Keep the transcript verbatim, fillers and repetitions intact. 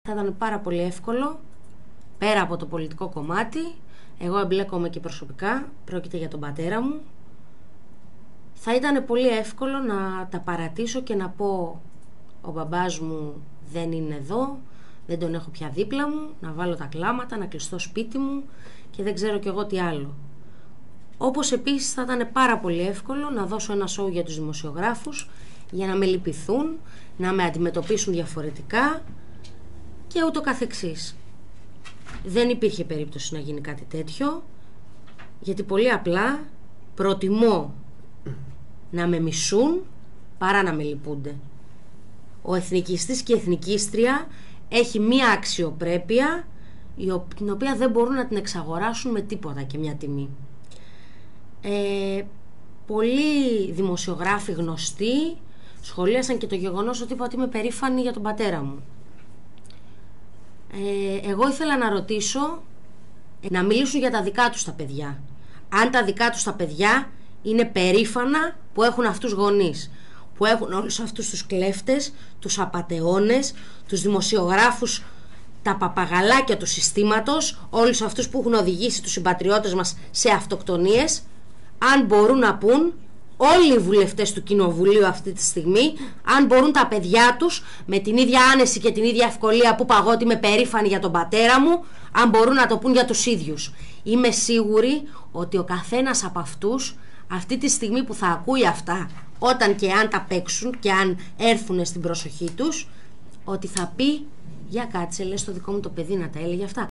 θα ήταν πάρα πολύ εύκολο, πέρα από το πολιτικό κομμάτι, εγώ εμπλέκομαι και προσωπικά, πρόκειται για τον πατέρα μου, θα ήταν πολύ εύκολο να τα παρατήσω και να πω ο μπαμπάς μου δεν είναι εδώ, δεν τον έχω πια δίπλα μου, να βάλω τα κλάματα, να κλειστώ σπίτι μου και δεν ξέρω κι εγώ τι άλλο. Όπως επίσης θα ήταν πάρα πολύ εύκολο να δώσω ένα σόου για τους δημοσιογράφους για να με λυπηθούν, να με αντιμετωπίσουν διαφορετικά και ούτω καθεξής. Δεν υπήρχε περίπτωση να γίνει κάτι τέτοιο, γιατί πολύ απλά προτιμώ να με μισούν παρά να με λυπούνται. Ο εθνικιστής και η εθνικίστρια έχει μία αξιοπρέπεια την οποία δεν μπορούν να την εξαγοράσουν με τίποτα και μια τιμή. Ε, πολλοί δημοσιογράφοι γνωστοί σχολίασαν και το γεγονός ότι είπα ότι είμαι περήφανη για τον πατέρα μου. Ε, εγώ ήθελα να ρωτήσω, να μιλήσουν για τα δικά τους τα παιδιά. Αν τα δικά τους τα παιδιά είναι περήφανα που έχουν αυτούς γονείς, που έχουν όλους αυτούς τους κλέφτες, τους απατεώνες, τους δημοσιογράφους, τα παπαγαλάκια του συστήματος, όλους αυτούς που έχουν οδηγήσει τους συμπατριώτες μας σε αυτοκτονίες. Αν μπορούν να πούν όλοι οι βουλευτές του Κοινοβουλίου αυτή τη στιγμή, αν μπορούν τα παιδιά τους με την ίδια άνεση και την ίδια ευκολία που είπα εγώ ότι είμαι περήφανη για τον πατέρα μου, αν μπορούν να το πούν για τους ίδιους. Είμαι σίγουρη ότι ο καθένας από αυτούς αυτή τη στιγμή που θα ακούει αυτά, όταν και αν τα παίξουν και αν έρθουν στην προσοχή τους, ότι θα πει για κάτσε, λες το δικό μου το παιδί να τα έλεγε αυτά.